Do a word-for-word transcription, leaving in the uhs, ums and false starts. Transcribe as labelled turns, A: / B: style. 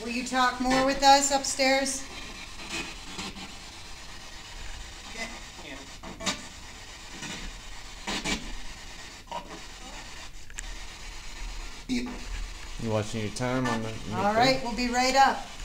A: will you talk more with us upstairs?
B: You watching your time on the?
A: All right, we'll be right up.